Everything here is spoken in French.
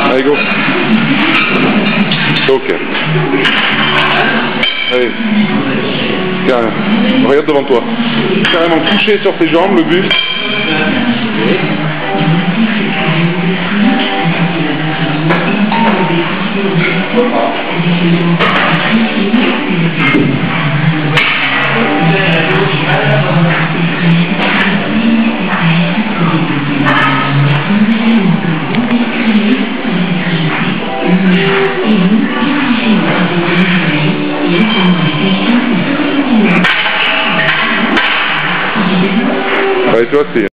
Allez, go. Ok. Allez. Carrément. Regarde devant toi. Carrément couché sur tes jambes, le buste. Allez, toi, c'est...